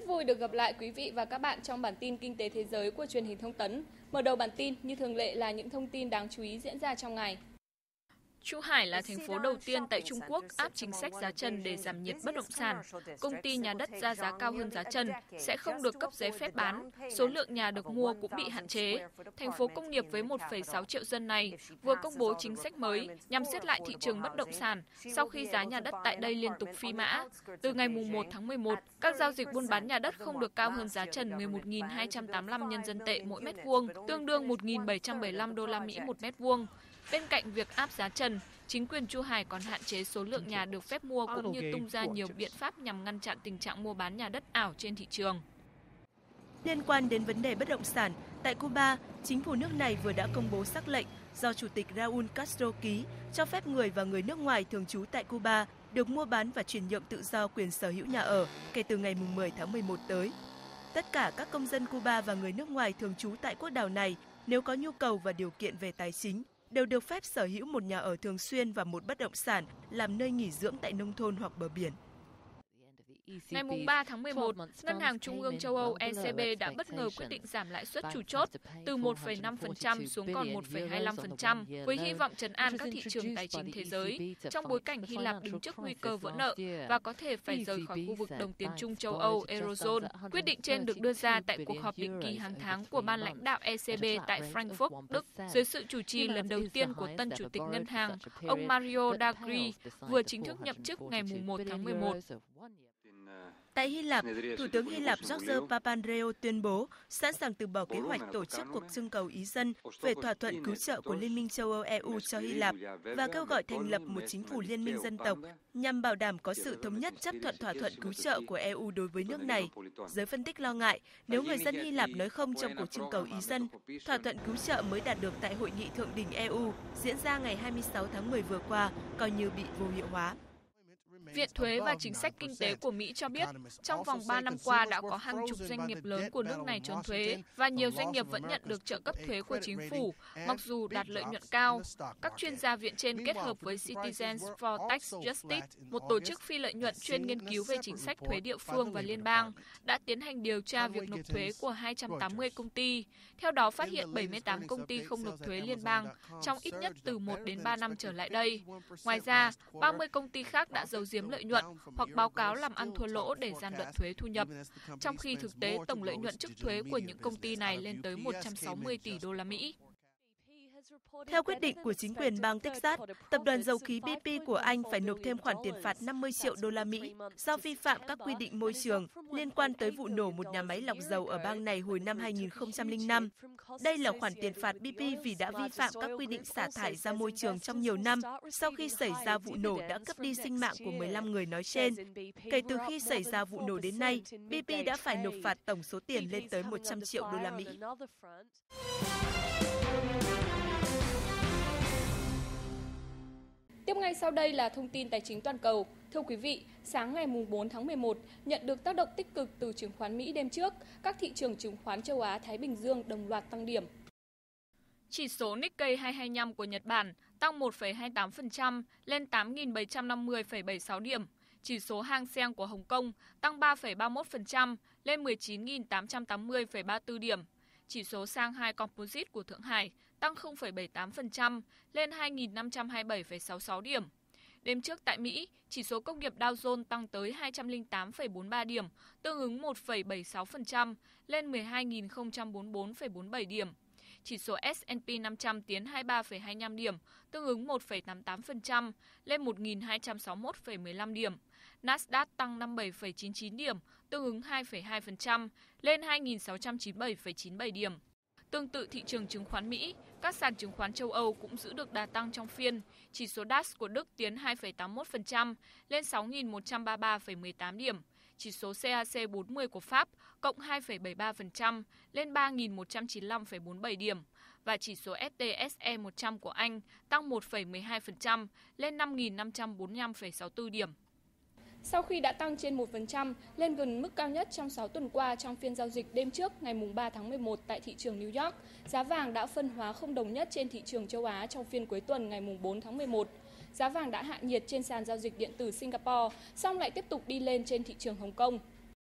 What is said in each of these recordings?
vui được gặp lại quý vị và các bạn trong bản tin Kinh tế Thế giới của truyền hình Thông tấn. Mở đầu bản tin, như thường lệ là những thông tin đáng chú ý diễn ra trong ngày. Chu Hải là thành phố đầu tiên tại Trung Quốc áp chính sách giá trần để giảm nhiệt bất động sản. Công ty nhà đất ra giá cao hơn giá trần sẽ không được cấp giấy phép bán, số lượng nhà được mua cũng bị hạn chế. Thành phố công nghiệp với 1,6 triệu dân này vừa công bố chính sách mới nhằm siết lại thị trường bất động sản sau khi giá nhà đất tại đây liên tục phi mã. Từ ngày 1 tháng 11, các giao dịch buôn bán nhà đất không được cao hơn giá trần 11.285 nhân dân tệ mỗi mét vuông, tương đương 1.775 đô la Mỹ một mét vuông. Bên cạnh việc áp giá trần, chính quyền Chu Hải còn hạn chế số lượng nhà được phép mua cũng như tung ra nhiều biện pháp nhằm ngăn chặn tình trạng mua bán nhà đất ảo trên thị trường. Liên quan đến vấn đề bất động sản, tại Cuba, chính phủ nước này vừa đã công bố sắc lệnh do Chủ tịch Raúl Castro ký cho phép người và người nước ngoài thường trú tại Cuba được mua bán và chuyển nhượng tự do quyền sở hữu nhà ở kể từ ngày 10 tháng 11 tới. Tất cả các công dân Cuba và người nước ngoài thường trú tại quốc đảo này, nếu có nhu cầu và điều kiện về tài chính, đều được phép sở hữu một nhà ở thường xuyên và một bất động sản làm nơi nghỉ dưỡng tại nông thôn hoặc bờ biển. Ngày 3 tháng 11, Ngân hàng Trung ương châu Âu ECB đã bất ngờ quyết định giảm lãi suất chủ chốt từ 1,5% xuống còn 1,25% với hy vọng trấn an các thị trường tài chính thế giới trong bối cảnh Hy Lạp đứng trước nguy cơ vỡ nợ và có thể phải rời khỏi khu vực đồng tiền chung châu Âu Eurozone. Quyết định trên được đưa ra tại cuộc họp định kỳ hàng tháng của ban lãnh đạo ECB tại Frankfurt, Đức, dưới sự chủ trì lần đầu tiên của tân chủ tịch ngân hàng, ông Mario Draghi, vừa chính thức nhậm chức ngày 1 tháng 11. Tại Hy Lạp, Thủ tướng Hy Lạp George Papandreou tuyên bố sẵn sàng từ bỏ kế hoạch tổ chức cuộc trưng cầu ý dân về thỏa thuận cứu trợ của Liên minh châu Âu EU cho Hy Lạp và kêu gọi thành lập một chính phủ liên minh dân tộc nhằm bảo đảm có sự thống nhất chấp thuận thỏa thuận cứu trợ của EU đối với nước này. Giới phân tích lo ngại nếu người dân Hy Lạp nói không trong cuộc trưng cầu ý dân, thỏa thuận cứu trợ mới đạt được tại Hội nghị Thượng đỉnh EU diễn ra ngày 26 tháng 10 vừa qua coi như bị vô hiệu hóa. Viện Thuế và Chính sách Kinh tế của Mỹ cho biết, trong vòng 3 năm qua đã có hàng chục doanh nghiệp lớn của nước này trốn thuế và nhiều doanh nghiệp vẫn nhận được trợ cấp thuế của chính phủ, mặc dù đạt lợi nhuận cao. Các chuyên gia viện trên kết hợp với Citizens for Tax Justice, một tổ chức phi lợi nhuận chuyên nghiên cứu về chính sách thuế địa phương và liên bang, đã tiến hành điều tra việc nộp thuế của 280 công ty. Theo đó, phát hiện 78 công ty không nộp thuế liên bang trong ít nhất từ 1 đến 3 năm trở lại đây. Ngoài ra, 30 công ty khác đã giấu giếm lợi nhuận hoặc báo cáo làm ăn thua lỗ để gian lận thuế thu nhập, trong khi thực tế tổng lợi nhuận trước thuế của những công ty này lên tới 160 tỷ đô la Mỹ. Theo quyết định của chính quyền bang Texas, tập đoàn dầu khí BP của Anh phải nộp thêm khoản tiền phạt 50 triệu đô la Mỹ do vi phạm các quy định môi trường liên quan tới vụ nổ một nhà máy lọc dầu ở bang này hồi năm 2005. Đây là khoản tiền phạt BP vì đã vi phạm các quy định xả thải ra môi trường trong nhiều năm sau khi xảy ra vụ nổ đã cướp đi sinh mạng của 15 người nói trên. Kể từ khi xảy ra vụ nổ đến nay, BP đã phải nộp phạt tổng số tiền lên tới 100 triệu đô la Mỹ. Tiếp ngay sau đây là thông tin tài chính toàn cầu. Thưa quý vị, sáng ngày 4 tháng 11, nhận được tác động tích cực từ chứng khoán Mỹ đêm trước, các thị trường chứng khoán châu Á-Thái Bình Dương đồng loạt tăng điểm. Chỉ số Nikkei 225 của Nhật Bản tăng 1,28% lên 8.750,76 điểm. Chỉ số Hang Seng của Hồng Kông tăng 3,31% lên 19.880,34 điểm. Chỉ số Shanghai Composite của Thượng Hải tăng 0,78% lên 2.527,66 điểm. Đêm trước tại Mỹ, chỉ số công nghiệp Dow Jones tăng tới 208,43 điểm, tương ứng 1,76% lên 12.044,47 điểm. Chỉ số S&P 500 tiến 23,25 điểm, tương ứng 1,88% lên 1.261,15 điểm. Nasdaq tăng 57,99 điểm, tương ứng 2,2% lên 2.697,97 điểm. Tương tự thị trường chứng khoán Mỹ, các sàn chứng khoán châu Âu cũng giữ được đà tăng trong phiên. Chỉ số DAX của Đức tiến 2,81% lên 6.133,18 điểm. Chỉ số CAC 40 của Pháp cộng 2,73% lên 3.195,47 điểm. Và chỉ số FTSE 100 của Anh tăng 1,12% lên 5.545,64 điểm. Sau khi đã tăng trên 1% lên gần mức cao nhất trong 6 tuần qua trong phiên giao dịch đêm trước ngày 3 tháng 11 tại thị trường New York, giá vàng đã phân hóa không đồng nhất trên thị trường châu Á trong phiên cuối tuần ngày 4 tháng 11. Giá vàng đã hạ nhiệt trên sàn giao dịch điện tử Singapore, song lại tiếp tục đi lên trên thị trường Hồng Kông.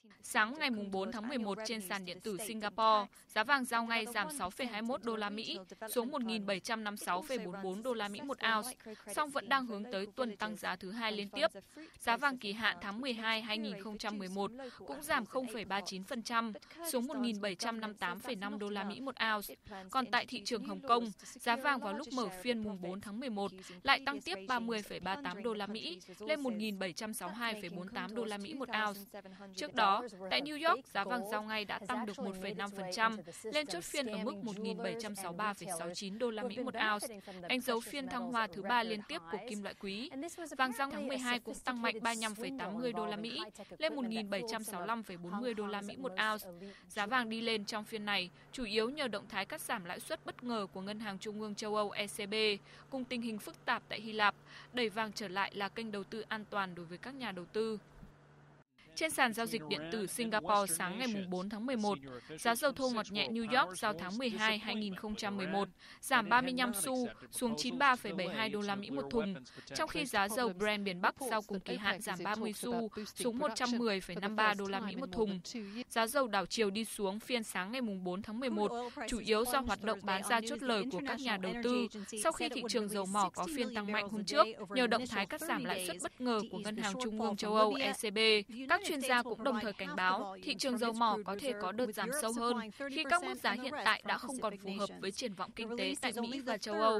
Sáng ngày 4 tháng 11 trên sàn điện tử Singapore, giá vàng giao ngay giảm 6,21 đô la Mỹ xuống 1.756,44 đô la Mỹ một ounce, song vẫn đang hướng tới tuần tăng giá thứ hai liên tiếp. Giá vàng kỳ hạn tháng 12 2011 cũng giảm 0,39% xuống 1.758,5 đô la Mỹ một ounce. Còn tại thị trường Hồng Kông, giá vàng vào lúc mở phiên mùng 4 tháng 11 lại tăng tiếp 30,38 đô la Mỹ lên 1.762,48 đô la Mỹ một ounce. Trước đó, tại New York, giá vàng giao ngay đã tăng được 1,5% lên chốt phiên ở mức 1.763,69 đô la Mỹ một ounce, đánh dấu phiên thăng hoa thứ ba liên tiếp của kim loại quý. Vàng giao tháng 12 cũng tăng mạnh 35,80 đô la Mỹ lên 1.765,40 đô la Mỹ một ounce. Giá vàng đi lên trong phiên này chủ yếu nhờ động thái cắt giảm lãi suất bất ngờ của Ngân hàng Trung ương châu Âu ECB cùng tình hình phức tạp tại Hy Lạp, đẩy vàng trở lại là kênh đầu tư an toàn đối với các nhà đầu tư. Trên sàn giao dịch điện tử Singapore sáng ngày 4 tháng 11, giá dầu thô ngọt nhẹ New York giao tháng 12 2011 giảm 35 xu xuống 93,72 đô la Mỹ một thùng, trong khi giá dầu Brent miền Bắc giao cùng kỳ hạn giảm 30 xu xuống 110,53 đô la Mỹ một thùng. Giá dầu đảo chiều đi xuống phiên sáng ngày 4 tháng 11, chủ yếu do hoạt động bán ra chốt lời của các nhà đầu tư sau khi thị trường dầu mỏ có phiên tăng mạnh hôm trước nhờ động thái cắt giảm lãi suất bất ngờ của Ngân hàng Trung ương châu Âu ECB. Các chuyên gia cũng đồng thời cảnh báo thị trường dầu mỏ có thể có đợt giảm sâu hơn khi các mức giá hiện tại đã không còn phù hợp với triển vọng kinh tế tại Mỹ và châu Âu.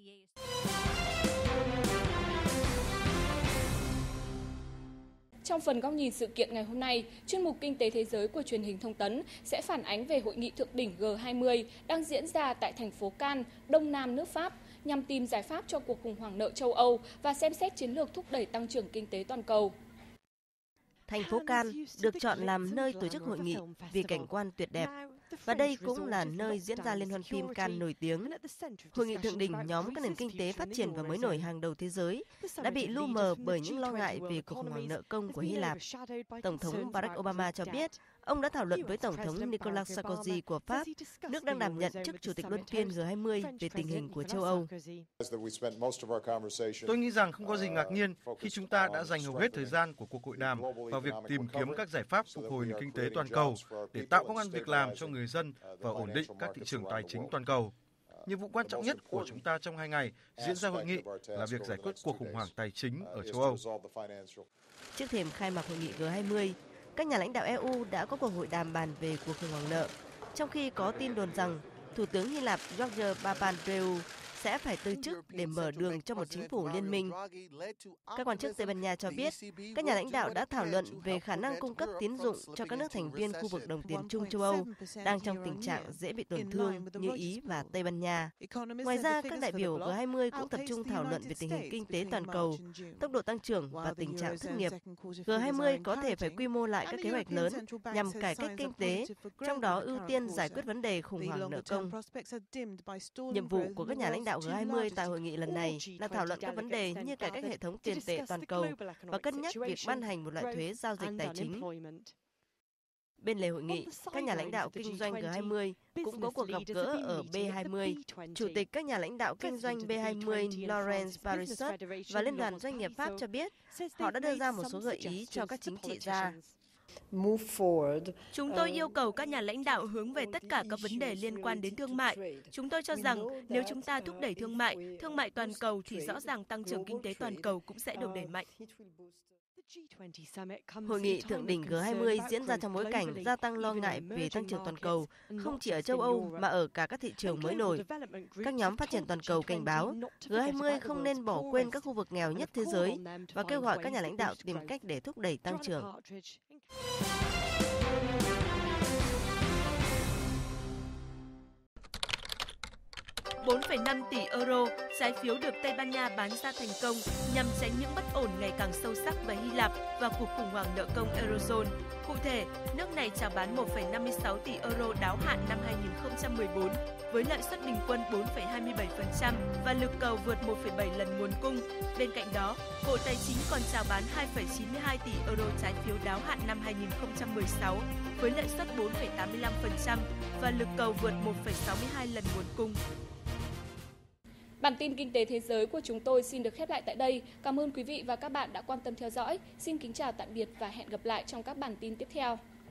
Trong phần góc nhìn sự kiện ngày hôm nay, chuyên mục Kinh tế Thế giới của truyền hình Thông tấn sẽ phản ánh về hội nghị thượng đỉnh G20 đang diễn ra tại thành phố Cannes, Đông Nam nước Pháp, nhằm tìm giải pháp cho cuộc khủng hoảng nợ châu Âu và xem xét chiến lược thúc đẩy tăng trưởng kinh tế toàn cầu. Thành phố Cannes được chọn làm nơi tổ chức hội nghị vì cảnh quan tuyệt đẹp, và đây cũng là nơi diễn ra liên hoan phim Cannes nổi tiếng. Hội nghị thượng đỉnh nhóm các nền kinh tế phát triển và mới nổi hàng đầu thế giới đã bị lu mờ bởi những lo ngại về cuộc khủng hoảng nợ công của Hy Lạp. Tổng thống Barack Obama cho biết ông đã thảo luận với Tổng thống Nicolas Sarkozy của Pháp, nước đang đảm nhận chức Chủ tịch luân phiên G20 về tình hình của châu Âu. Tôi nghĩ rằng không có gì ngạc nhiên khi chúng ta đã dành hầu hết thời gian của cuộc hội đàm vào việc tìm kiếm các giải pháp phục hồi nền kinh tế toàn cầu để tạo công ăn việc làm cho người dân và ổn định các thị trường tài chính toàn cầu. Nhiệm vụ quan trọng nhất của chúng ta trong 2 ngày diễn ra hội nghị là việc giải quyết cuộc khủng hoảng tài chính ở châu Âu. Trước thềm khai mạc hội nghị G20, các nhà lãnh đạo EU đã có cuộc hội đàm bàn về cuộc khủng hoảng nợ, trong khi có tin đồn rằng Thủ tướng Hy Lạp George Papandreou sẽ phải từ chức để mở đường cho một chính phủ liên minh. Các quan chức Tây Ban Nha cho biết, các nhà lãnh đạo đã thảo luận về khả năng cung cấp tín dụng cho các nước thành viên khu vực đồng tiền chung châu Âu đang trong tình trạng dễ bị tổn thương như Ý và Tây Ban Nha. Ngoài ra, các đại biểu G20 cũng tập trung thảo luận về tình hình kinh tế toàn cầu, tốc độ tăng trưởng và tình trạng thất nghiệp. G20 có thể phải quy mô lại các kế hoạch lớn nhằm cải cách kinh tế, trong đó ưu tiên giải quyết vấn đề khủng hoảng nợ công. Nhiệm vụ của các nhà lãnh đạo G20 tại hội nghị lần này là thảo luận các vấn đề như cải cách hệ thống tiền tệ toàn cầu và cân nhắc việc ban hành một loại thuế giao dịch tài chính. Bên lề hội nghị, các nhà lãnh đạo kinh doanh G20 cũng có cuộc gặp gỡ ở B20. Chủ tịch các nhà lãnh đạo kinh doanh B20 Laurence Parisot và Liên đoàn Doanh nghiệp Pháp cho biết họ đã đưa ra một số gợi ý cho các chính trị gia. Chúng tôi yêu cầu các nhà lãnh đạo hướng về tất cả các vấn đề liên quan đến thương mại. Chúng tôi cho rằng nếu chúng ta thúc đẩy thương mại toàn cầu thì rõ ràng tăng trưởng kinh tế toàn cầu cũng sẽ được đẩy mạnh. Hội nghị thượng đỉnh G20 diễn ra trong bối cảnh gia tăng lo ngại về tăng trưởng toàn cầu, không chỉ ở châu Âu mà ở cả các thị trường mới nổi. Các nhóm phát triển toàn cầu cảnh báo G20 không nên bỏ quên các khu vực nghèo nhất thế giới và kêu gọi các nhà lãnh đạo tìm cách để thúc đẩy tăng trưởng. 4,5 tỷ euro trái phiếu được Tây Ban Nha bán ra thành công nhằm tránh những bất ổn ngày càng sâu sắc với Hy Lạp và cuộc khủng hoảng nợ công Eurozone. Cụ thể, nước này chào bán 1,56 tỷ euro đáo hạn năm 2014 với lợi suất bình quân 4,27% và lực cầu vượt 1,7 lần nguồn cung. Bên cạnh đó, Bộ Tài chính còn chào bán 2,92 tỷ euro trái phiếu đáo hạn năm 2016 với lợi suất 4,85% và lực cầu vượt 1,62 lần nguồn cung. Bản tin Kinh tế Thế giới của chúng tôi xin được khép lại tại đây. Cảm ơn quý vị và các bạn đã quan tâm theo dõi. Xin kính chào tạm biệt và hẹn gặp lại trong các bản tin tiếp theo.